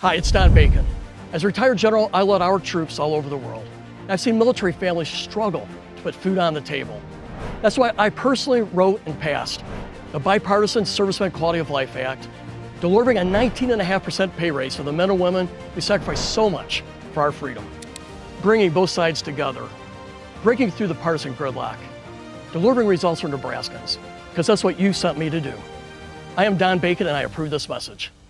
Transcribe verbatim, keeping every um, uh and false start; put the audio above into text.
Hi, it's Don Bacon. As a retired general, I led our troops all over the world. I've seen military families struggle to put food on the table. That's why I personally wrote and passed the Bipartisan Servicemen Quality of Life Act, delivering a nineteen point five percent pay raise for the men and women who sacrificed so much for our freedom. Bringing both sides together, breaking through the partisan gridlock, delivering results for Nebraskans, because that's what you sent me to do. I am Don Bacon and I approve this message.